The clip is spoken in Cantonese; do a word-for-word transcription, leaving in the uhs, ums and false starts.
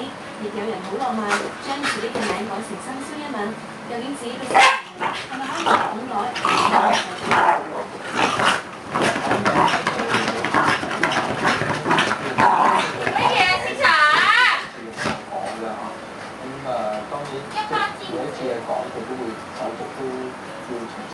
亦有人好浪漫，將自己嘅名改成生肖一吻。究竟自己嘅係咪可以咁改？ 乜嘢先茶？ 講嘅嚇，咁誒當然每一次嘅講佢都會手續都要重。